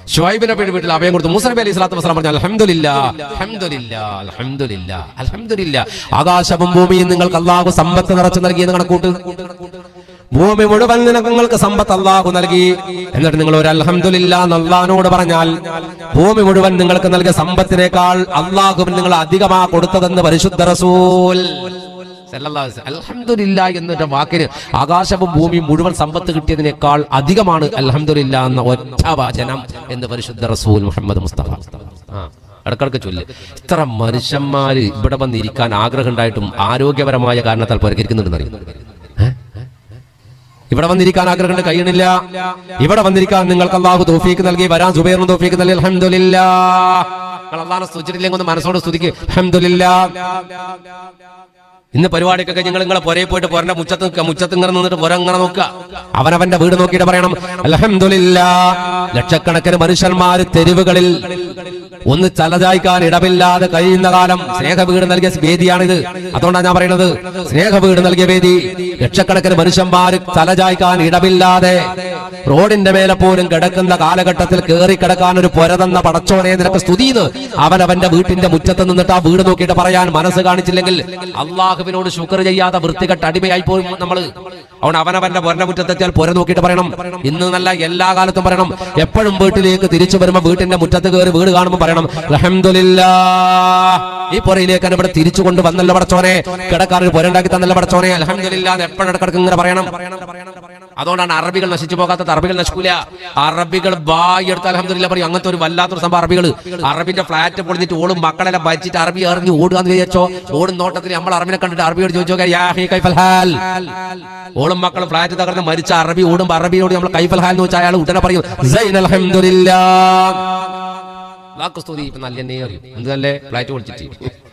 ശുഐബ് നബിയുടെ വീട്ടിൽ അഭയം കൊടുത്തു. മൂസ നബി അലൈഹി സ്വലാത്തു വസ്സലാം പറഞ്ഞു അൽഹംദുലില്ലാഹ് അൽഹംദുലില്ലാഹ് അൽഹംദുലില്ലാഹ് അൽഹംദുലില്ലാഹ്. ആകാശവും ഭൂമിയും നിങ്ങൾക്ക് അല്ലാഹു സമ്പത്ത് നിറച്ചു നൽകിയെന്ന് കണക്കൂട്ട്. ഭൂമി മുഴുവൻ നിങ്ങൾക്ക് സമ്പത്ത് അല്ലാഹു നൽകി. എന്നിട്ട് നിങ്ങൾ ഒരു അൽഹംദുലില്ലാഹ് എന്ന് അല്ലാഹുവോട് പറഞ്ഞാൽ ഭൂമി മുഴുവൻ നിങ്ങൾക്ക് നൽകിയ സമ്പത്തിനേക്കാൾ അല്ലാഹു നിങ്ങൾ അധികമാ കൊടുത്തതെന്ന് പരിശുദ്ധ റസൂൽ അൽഹംദുലില്ലാഹ് എന്ന വാക്കിന് ആകാശവും ഭൂമിയും മുഴുവൻ സമ്പത്ത് കിട്ടിയതിനേക്കാൾ അധികമാണ് അൽഹംദുലില്ലാഹ് എന്ന ഒറ്റ വചനം എന്ന് പരിശുദ്ധ റസൂൽ മുഹമ്മദ് മുസ്തഫ. ഇടക്കിടക്ക് ചൊല്ല്. ഇത്ര മനുഷ്യന്മാര് ഇവിടെ വന്നിരിക്കാൻ ആഗ്രഹം ഉണ്ടായിട്ടും ആരോഗ്യപരമായ കാരണത്താൽ പുറകിരിക്കുന്നുണ്ടെന്നറിയും. ഇവിടെ വന്നിരിക്കാൻ ആഗ്രഹം കഴിയണില്ല. ഇവിടെ വന്നിരിക്കാൻ നിങ്ങൾക്ക് അല്ലാഹു തൗഫീഖ് നൽകി. വരാൻ സുബൈറിന് തൗഫീഖ് നൽകി. അൽഹംദുലില്ലാഹ്. നിങ്ങൾ അല്ലാഹുവിനെ സ്തുതിച്ചിട്ടില്ലെങ്കിൽ ഒന്ന് മനസ്സോട് സ്തുതിക്ക്. അൽഹംദുലില്ലാഹ്. ഇന്ന് പരിപാടിക്കൊക്കെ നിങ്ങളെ പുരയിൽ പോയിട്ട് പുരന്റെ മുറ്റത്ത് ഇങ്ങനെ നിന്നിട്ട് പുര ഇങ്ങനെ നോക്കുക. അവനവന്റെ വീട് നോക്കിയിട്ട് പറയണം അൽഹംദുലില്ലാഹ്. ലക്ഷക്കണക്കിന് മനുഷ്യന്മാര് തെരുവുകളിൽ ഒന്ന് തലചായ്ക്കാൻ ഇടമില്ലാതെ കഴിയുന്ന കാലം സ്നേഹ വീട് നൽകിയ വേദിയാണിത്. അതുകൊണ്ടാണ് ഞാൻ പറയുന്നത് സ്നേഹ വീട് നൽകിയ വേദി. ലക്ഷക്കണക്കിന് മനുഷ്യന്മാര് തലചായ്ക്കാൻ ഇടമില്ലാതെ റോഡിന്റെ മേലെ പോലും കിടക്കുന്ന കാലഘട്ടത്തിൽ കയറി കിടക്കാൻ ഒരു പുര തന്ന പടച്ചോനെ നിനക്ക് സ്തുതിന്ന് അവനവന്റെ വീട്ടിന്റെ മുറ്റത്ത് നിന്നിട്ട് ആ വീട് നോക്കിയിട്ട് പറയാൻ മനസ്സ് കാണിച്ചില്ലെങ്കിൽ അള്ളാഹുവിനോട് ശുക്ർ ചെയ്യാതെ വൃത്തികെട്ട അടിമയായി പോയി നമ്മള്. അതുകൊണ്ട് അവനവന്റെ പുരന്റെ മുറ്റത്തെത്തിയാൽ പുര നോക്കിയിട്ട് പറയണം. ഇന്ന് നല്ല എല്ലാ കാലത്തും പറയണം. എപ്പോഴും വീട്ടിലേക്ക് തിരിച്ചു വരുമ്പോ വീട്ടിന്റെ മുറ്റത്ത് കയറി വീട് കാണുമ്പോൾ പറയണം അൽഹംദുലില്ലാഹ്. ഈ പുരയിലേക്ക് ഇവിടെ തിരിച്ചു കൊണ്ട് വന്നല്ലോ പടച്ചോനെ, കിടക്കാൻ ഒരു പുര ഉണ്ടാക്കി തന്നല്ലോ പടച്ചോനെ, അൽഹംദുലില്ലാഹ് എപ്പോഴും ഇടക്കിടക്ക് ഇങ്ങനെ പറയണം. അതുകൊണ്ടാണ് അറബികൾ നശിച്ചു പോകാത്തത്. അറബികൾ നശിക്കൂല. അറബികൾ ബായി എടുത്ത് അൽഹംദുലില്ലാഹ് പറയും. അങ്ങനത്തെ ഒരു വല്ലാത്തൊരു സംഭവം അറബികൾ. അറബിന്റെ ഫ്ലാറ്റ് പൊളിഞ്ഞിട്ട് ഓളും മക്കളെല്ലാം ഭരിച്ചിട്ട് അറബി ഇറങ്ങി ഓടുകയെന്ന് വിചാരിച്ചോ. ഓടും നോട്ടത്തിൽ നമ്മൾ അറബിനെ കണ്ടിട്ട് അറബിയോട് ചോദിച്ചോ യാ ഹി കൈഫൽ ഹാൽ. ഓളും മക്കളും ഫ്ലാറ്റ് തകർന്ന് മരിച്ച അറബി ഓടും അറബിയോട് നമ്മൾ കൈഫൽ ഹാൽ എന്ന് വെച്ചാൽ അയാൾ ഉടനെ പറയും സൈൻ അൽഹംദുലില്ലാഹ്. എന്തല്ലേ ഫ്ലാറ്റ് പൊളിച്ചിട്ട്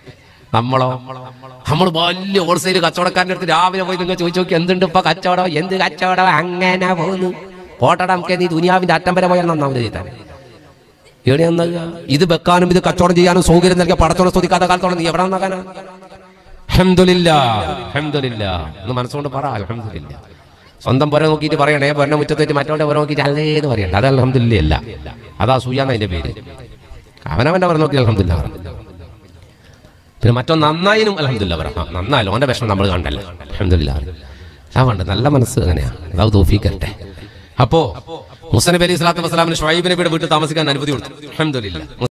നമ്മൾ വലിയ ഹോൾസെയിൽ കച്ചവടക്കാരൻ്റെ അടുത്ത് രാവിലെ പോയി നിങ്ങൾ ചോദിച്ചു നോക്കി എന്തുണ്ട് ഇപ്പൊ കച്ചവടം, എന്ത് കച്ചവടം, അങ്ങനെ പോകുന്നു. കോട്ടട നമുക്ക് നീ ദുനിയാവിന്റെ അറ്റം വരെ പോയാൽ നന്നാവുന്നത് ചെയ്താൽ എവിടെയാ ഇത് വെക്കാനും ഇത് കച്ചവടം ചെയ്യാനും സൗകര്യം നൽകിയ പടച്ചോടെ സ്തുതിക്കാത്ത കാലത്തോളം നീ എവിടെ നന്നാക്കാനാ? അൽഹംദുലില്ലാഹ് അൽഹംദുലില്ലാഹ് എന്ന് മനസ്സുകൊണ്ട് പറ അൽഹംദുലില്ലാഹ്. സ്വന്തം പുര നോക്കിയിട്ട് പറയണേ, പുര മുറ്റത്തേറ്റ് മറ്റവരുടെ പുര നോക്കിയിട്ട് അല്ലേന്ന് പറയണ്ട. അത് അൽഹംദുലില്ലാഹ് അല്ല, അതാ സൂയാന്ന് അതിന്റെ പേര്. അവനവന്റെ പുര നോക്കി അൽഹംദുലില്ലാഹ് പറ. പിന്നെ മറ്റൊന്ന് നന്നായിനും അൽഹംദുലില്ലാഹ് പറ. നന്നായാലും അവന്റെ വിഷമം നമ്മൾ കണ്ടല്ലേ അൽഹംദുലില്ലാഹ്. അതുകൊണ്ട് നല്ല മനസ്സ് അങ്ങനെയാ. അതാവ് തൗഫീഖ് തരട്ടെ. അപ്പോ മൂസ നബി അലൈഹി സ്വലാത്തു വസ്സലാമിന് ശുഐബ് നബിയുടെ വീട്ടിൽ താമസിക്കാൻ അനുമതി കൊടുത്തു. അൽഹംദുലില്ലാഹ്.